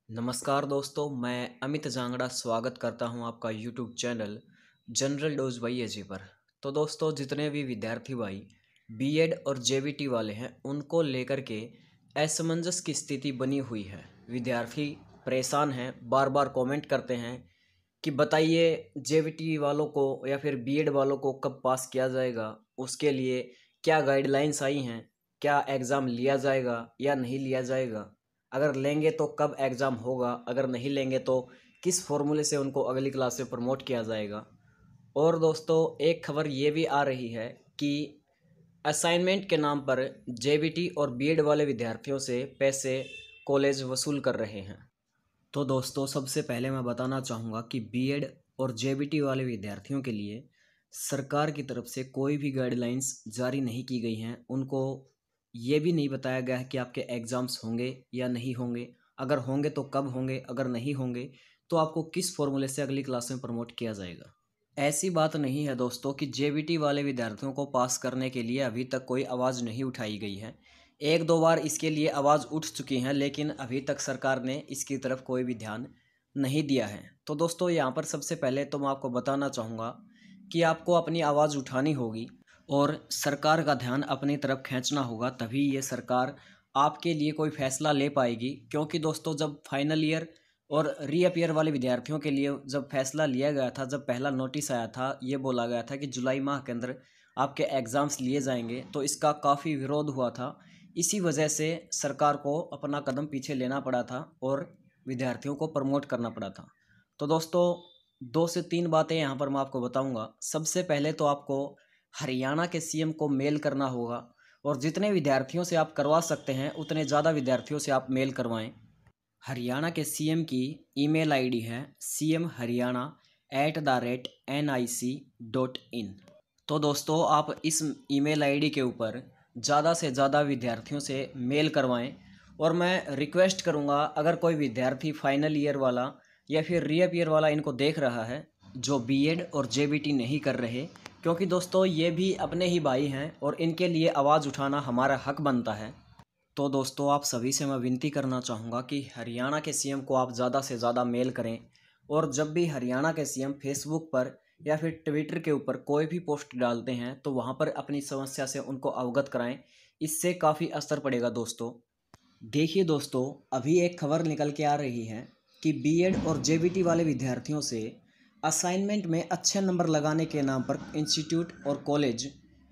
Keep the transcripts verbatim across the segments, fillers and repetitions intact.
नमस्कार दोस्तों, मैं अमित जांगड़ा स्वागत करता हूं आपका YouTube channel general dose by AG पर। तो दोस्तों, जितने भी विद्यार्थी भाई बीएड और जेवीटी वाले हैं उनको लेकर के असमंजस की स्थिति बनी हुई है। विद्यार्थी परेशान हैं, बार बार कमेंट करते हैं कि बताइए जेवीटी वालों को या फिर बीएड वालों को कब पास किया जाएगा, उसके लिए क्या गाइडलाइंस आई हैं, क्या एग्ज़ाम लिया जाएगा या नहीं लिया जाएगा, अगर लेंगे तो कब एग्ज़ाम होगा, अगर नहीं लेंगे तो किस फॉर्मूले से उनको अगली क्लास में प्रमोट किया जाएगा। और दोस्तों, एक खबर ये भी आ रही है कि असाइनमेंट के नाम पर जेबीटी और बीएड वाले विद्यार्थियों से पैसे कॉलेज वसूल कर रहे हैं। तो दोस्तों, सबसे पहले मैं बताना चाहूँगा कि बीएड और जेबीटी वाले विद्यार्थियों के लिए सरकार की तरफ से कोई भी गाइडलाइंस जारी नहीं की गई हैं। उनको ये भी नहीं बताया गया है कि आपके एग्ज़ाम्स होंगे या नहीं होंगे, अगर होंगे तो कब होंगे, अगर नहीं होंगे तो आपको किस फॉर्मूले से अगली क्लास में प्रमोट किया जाएगा। ऐसी बात नहीं है दोस्तों कि जेबीटी वाले विद्यार्थियों को पास करने के लिए अभी तक कोई आवाज़ नहीं उठाई गई है। एक दो बार इसके लिए आवाज़ उठ चुकी हैं, लेकिन अभी तक सरकार ने इसकी तरफ कोई भी ध्यान नहीं दिया है। तो दोस्तों, यहाँ पर सबसे पहले तो मैं आपको बताना चाहूँगा कि आपको अपनी आवाज़ उठानी होगी और सरकार का ध्यान अपनी तरफ खींचना होगा, तभी ये सरकार आपके लिए कोई फ़ैसला ले पाएगी। क्योंकि दोस्तों, जब फाइनल ईयर और रीअपियर वाले विद्यार्थियों के लिए जब फैसला लिया गया था, जब पहला नोटिस आया था, ये बोला गया था कि जुलाई माह के अंदर आपके एग्ज़ाम्स लिए जाएंगे, तो इसका काफ़ी विरोध हुआ था। इसी वजह से सरकार को अपना कदम पीछे लेना पड़ा था और विद्यार्थियों को प्रमोट करना पड़ा था। तो दोस्तों, दो से तीन बातें यहाँ पर मैं आपको बताऊँगा। सबसे पहले तो आपको हरियाणा के सीएम को मेल करना होगा और जितने विद्यार्थियों से आप करवा सकते हैं उतने ज़्यादा विद्यार्थियों से आप मेल करवाएं। हरियाणा के सीएम की ईमेल आईडी है C M Haryana at the rate N I C dot in. तो दोस्तों, आप इस ईमेल आईडी के ऊपर ज़्यादा से ज़्यादा विद्यार्थियों से मेल करवाएं। और मैं रिक्वेस्ट करूंगा, अगर कोई विद्यार्थी फाइनल ईयर वाला या फिर रीअपियर वाला इनको देख रहा है जो बीएड और जेबीटी नहीं कर रहे, क्योंकि दोस्तों ये भी अपने ही भाई हैं और इनके लिए आवाज़ उठाना हमारा हक बनता है। तो दोस्तों, आप सभी से मैं विनती करना चाहूँगा कि हरियाणा के सीएम को आप ज़्यादा से ज़्यादा मेल करें। और जब भी हरियाणा के सीएम फेसबुक पर या फिर ट्विटर के ऊपर कोई भी पोस्ट डालते हैं तो वहाँ पर अपनी समस्या से उनको अवगत कराएं। इससे काफ़ी असर पड़ेगा दोस्तों। देखिए दोस्तों, अभी एक खबर निकल के आ रही है कि बीएड और जेबीटी वाले विद्यार्थियों से असाइनमेंट में अच्छे नंबर लगाने के नाम पर इंस्टीट्यूट और कॉलेज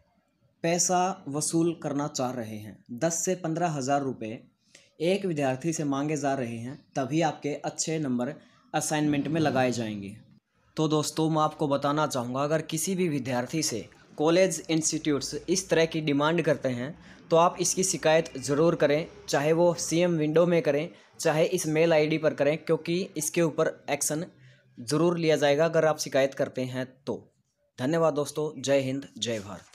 पैसा वसूल करना चाह रहे हैं। दस से पंद्रह हज़ार रुपये एक विद्यार्थी से मांगे जा रहे हैं, तभी आपके अच्छे नंबर असाइनमेंट में लगाए जाएंगे। तो दोस्तों, मैं आपको बताना चाहूँगा, अगर किसी भी विद्यार्थी से कॉलेज इंस्टीट्यूट्स इस तरह की डिमांड करते हैं तो आप इसकी शिकायत ज़रूर करें, चाहे वो सीएम विंडो में करें, चाहे इस मेल आईडी पर करें, क्योंकि इसके ऊपर एक्शन ज़रूर लिया जाएगा अगर आप शिकायत करते हैं तो। धन्यवाद दोस्तों। जय हिंद, जय भारत।